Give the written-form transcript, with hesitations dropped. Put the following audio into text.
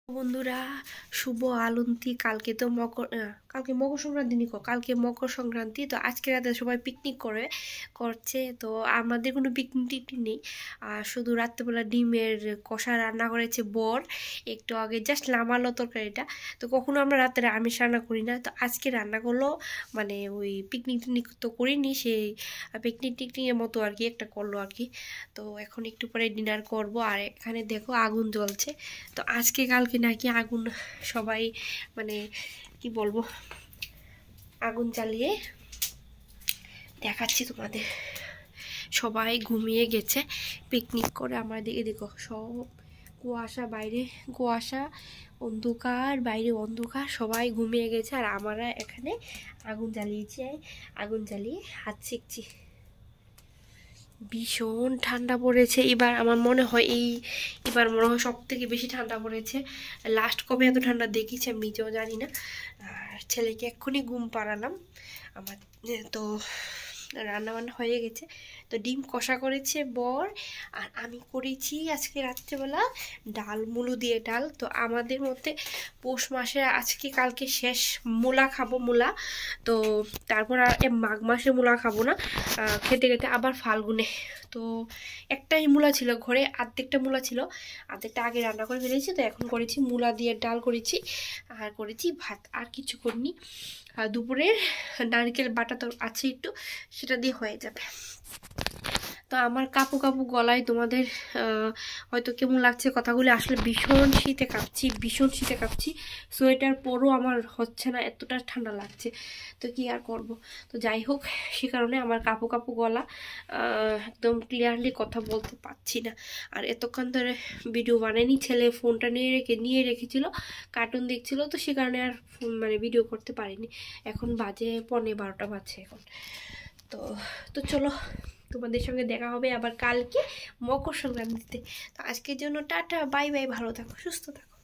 বন্ধুরা, শুভ আলন্তি। কালকে তো কালকে মকর সংক্রান্তি নিকো, কালকে মকর সংক্রান্তি। তো আজকে রাতে সবাই পিকনিক করছে। তো আমাদের কোনো পিকনিক টিকনিক নেই, আর শুধু রাত্রেবেলা ডিমের কষা রান্না করেছে বর একটু আগে, জাস্ট নামালো তরকারিটা। তো কখনো আমরা রাত্রে আমিষ রান্না করি না, তো আজকে রান্না করলো। মানে ওই পিকনিক টিকনিক তো করিনি, সেই পিকনিক টিকনিকের মতো আর কি একটা করলো আর কি। তো এখন একটু পরে ডিনার করব। আর এখানে দেখো আগুন জ্বলছে। তো আজকে কালকে নাকি আগুন সবাই, মানে কি বলবো, আগুন জ্বালিয়ে দেখাচ্ছি তোমাদের। সবাই ঘুমিয়ে গেছে পিকনিক করে। আমার দিকে দেখো সব কুয়াশা, বাইরে কুয়াশা, অন্ধকার, বাইরে অন্ধকার, সবাই ঘুমিয়ে গেছে। আর আমরা এখানে আগুন জ্বালিয়েছি, আগুন জ্বালিয়ে হাত সেঁকছি। ভীষণ ঠান্ডা পড়েছে এবার। আমার মনে হয় এবার মনে হয় সব থেকে বেশি ঠান্ডা পড়েছে। লাস্ট কবে এত ঠান্ডা দেখিছি আমি নিজেও জানি না। আর ছেলেকে এক্ষুনি ঘুম পাড়ালাম আমার। তো রান্নাবান্না হয়ে গেছে। তো ডিম কষা করেছে বর, আর আমি করেছি আজকে রাত্রেবেলা ডাল, মুলো দিয়ে ডাল। তো আমাদের মধ্যে পৌষ মাসে আজকে কালকে শেষ মূলা খাবো, মূলা। তো তারপর আর মাঘ মাসে মূলা খাবো না, খেতে খেতে আবার ফাল্গুনে। তো একটাই মূলা ছিল ঘরে, অর্ধেকটা মূলা ছিল, অর্ধেকটা আগে রান্না করে ফেলেছি। তো এখন করেছি মূলা দিয়ে ডাল করেছি, আর করেছি ভাত, আর কিছু করিনি। আর দুপুরে নারকেল বাটা তো আছে একটু, সেটা দিয়ে হয়ে যাবে। তো আমার কাপু কাপু গলায় তোমাদের হয়তো কেমন লাগছে কথাগুলি। আসলে ভীষণ শীতে কাঁপছি, ভীষণ শীতে কাঁপছি। সোয়েটার পরও আমার হচ্ছে না, এতটা ঠান্ডা লাগছে। তো কি আর করব। তো যাই হোক, সে কারণে আমার কাপু কাপু গলা, একদম ক্লিয়ারলি কথা বলতে পারছি না। আর এতক্ষণ ধরে ভিডিও বানাইনি, ছেলে ফোনটা নিয়ে রেখেছিল, কার্টুন দেখছিল। তো সে কারণে আর মানে ভিডিও করতে পারিনি। এখন বাজে 11:15 বাজছে এখন। তো চলো, তোমাদের সঙ্গে দেখা হবে আবার কালকে মকর সংক্রান্তিতে। তো আজকের জন্য টাটা, বাই বাই, ভালো থাকো, সুস্থ থাকো।